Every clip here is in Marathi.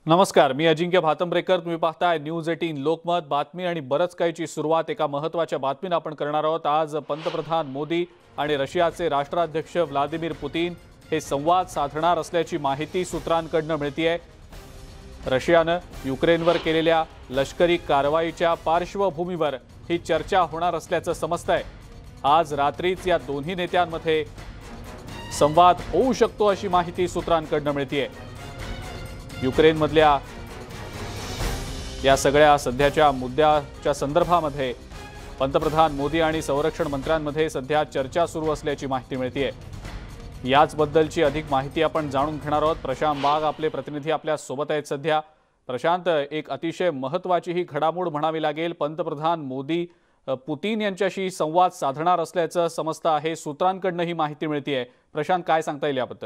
नमस्कार, मी अजिंक्य भातंब्रेकर। तुम्ही पाहताय न्यूज 18 लोकमत। बातमी आणि बरच काहीची सुरुवात एका महत्त्वाच्या बातमीने आपण करणार आहोत। आज पंतप्रधान मोदी आणि रशियाचे राष्ट्राध्यक्ष व्लादिमीर पुतिन हे संवाद साधणार असल्याची माहिती सूत्रांकडून मिळतेय। रशियाने युक्रेनवर केलेल्या लष्करी कारवाईच्या पार्श्वभूमीवर ही चर्चा होणार असल्याचं समजतंय। आज रात्रीच या दोन्ही नेत्यांमध्ये संवाद होऊ शकतो अशी माहिती सूत्रांकडून मिळतेय। युक्रेनमधल्या या सगळ्या सध्याच्या मुद्द्याच्या संदर्भामध्ये पंतप्रधान मोदी आणि संरक्षण मंत्र्यांमध्ये सध्या चर्चा सुरू असल्याची माहिती मिळतेय। याचबद्दलची अधिक माहिती आपण जाणून घेणार आहोत। प्रशांत वाघ आपले प्रतिनिधी आपल्या सोबत आहेत सध्या। प्रशांत, एक अतिशय महत्त्वाची ही घडामोड म्हणावी लागेल। पंतप्रधान मोदी पुतिन यांच्याशी संवाद साधणार असल्याचं समजतं आहे, सूत्रांकडून ही माहिती मिळतेय। प्रशांत, काय सांगता येईल याबद्दल?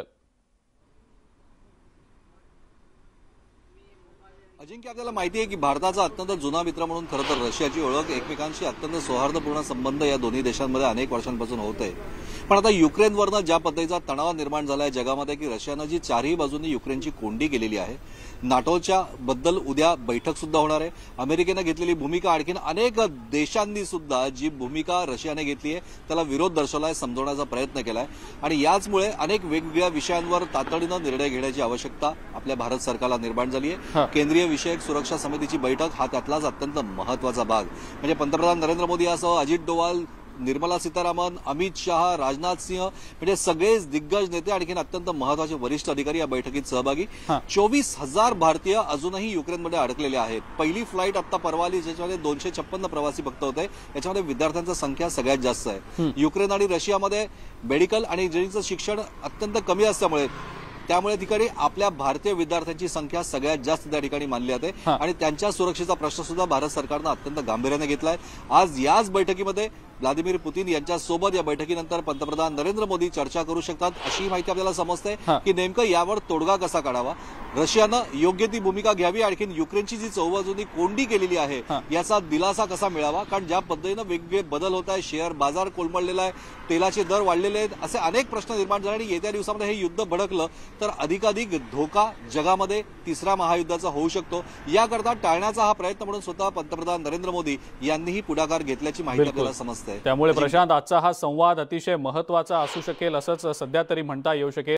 अजिंक्य, आपल्याला माहिती आहे की भारताचा अत्यंत जुना मित्र म्हणून खरं तर रशियाची ओळख, एकमेकांशी अत्यंत सौहार्दपूर्ण संबंध या दोन्ही देशांमध्ये अनेक वर्षांपासून होत आहे। पण आता युक्रेनवरनं ज्या पद्धतीचा तणाव निर्माण झाला आहे जगामध्ये की रशियानं जी चारही बाजूंनी युक्रेनची कोंडी केलेली आहे, नाटोच्या बद्दल उद्या बैठक सुद्धा होणार आहे। अमेरिकेनं घेतलेली भूमिका, आणखीन अनेक देशांनी सुद्धा जी भूमिका रशियाने घेतली आहे त्याला विरोध दर्शवलाय, समजवण्याचा प्रयत्न केलाय आणि याचमुळे अनेक वेगवेगळ्या विषयांवर तातडीनं निर्णय घेण्याची आवश्यकता आपल्या भारत सरकारला निर्माण झाली आहे। केंद्रीय विषयक सुरक्षा समितीची बैठक हा त्यातलाच अत्यंत महत्त्वाचा भाग। म्हणजे पंतप्रधान नरेंद्र मोदी यासह अजित डोवाल, निर्मला सीतारामन, अमित शाह, राजनाथ सिंह म्हणजे सगळेच दिग्गज नेते, आणखीन अत्यंत महत्त्वाचे वरिष्ठ अधिकारी या बैठकीत सहभागी। 24,000 भारतीय अजूनही युक्रेनमध्ये अडकलेले आहेत। पहिली फ्लाईट आता परवा आली, ज्याच्यामध्ये 256 प्रवासी फक्त होते। याच्यामध्ये विद्यार्थ्यांची संख्या सगळ्यात जास्त आहे। युक्रेन आणि रशियामध्ये मेडिकल आणि इंजिनिअरिंगचं शिक्षण अत्यंत कमी असल्यामुळे त्यामुळे ठिकाणी आपल्या भारतीय विद्यार्थ्यांची संख्या सगळ्यात जास्त त्या ठिकाणी मानली जाते आणि त्यांच्या सुरक्षेचा प्रश्न सुद्धा भारत सरकारनं अत्यंत गांभीर्याने घेतलाय। आज याच बैठकीमध्ये व्लादिमीर पुतिन यांच्यासोबत या बैठकीनंतर पंतप्रधान नरेंद्र मोदी चर्चा करू शकतात अशी माहिती आपल्याला समजते की नेमकं यावर तोडगा कसा काढावा, रशियानं योग्य ती भूमिका घ्यावी, आणखीन युक्रेनची जी चौबाजूंनी कोंडी केलेली आहे याचा दिलासा कसा मिळावा। कारण ज्या पद्धतीनं वेगवेगळे बदल होत आहे, शेअर बाजार कोलमडलेला आहे, तेलाचे दर वाढलेले आहेत, असे अनेक प्रश्न निर्माण झाले आणि येत्या दिवसामध्ये हे युद्ध भडकलं तर अधिकाधिक धोका जगामध्ये तिसऱ्या महायुद्धाचा होऊ शकतो। याकरता टाळण्याचा हा प्रयत्न म्हणून स्वतः पंतप्रधान नरेंद्र मोदी यांनीही पुढाकार घेतल्याची माहिती आपल्याला समजते। त्यामुळे प्रशांत, आजचा हा संवाद अतिशय महत्त्वाचा असू शकेल असंच सध्या तरी म्हणता येऊ शकेल।